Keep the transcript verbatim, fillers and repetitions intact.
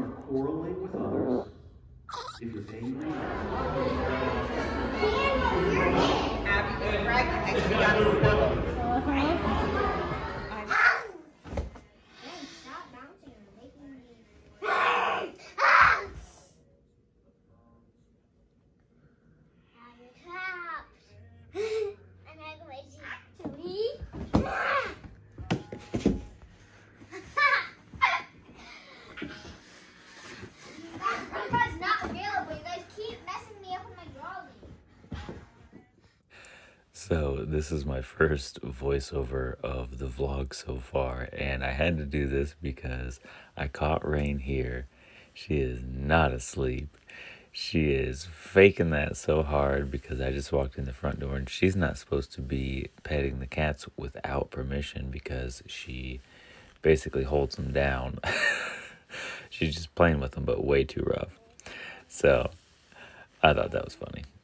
to correlate with others. If you're angry, Abby is pregnant and she got a snuggle. Stop bouncing and making me. Now your traps. I'm not going to me. It's not available. You guys keep messing me up with my drawing. So this is my first voiceover of the vlog so far, and I had to do this because I caught Rain here. She is not asleep. She is faking that so hard because I just walked in the front door, and she's not supposed to be petting the cats without permission because she basically holds them down. She's just playing with them, but way too rough. So I thought that was funny.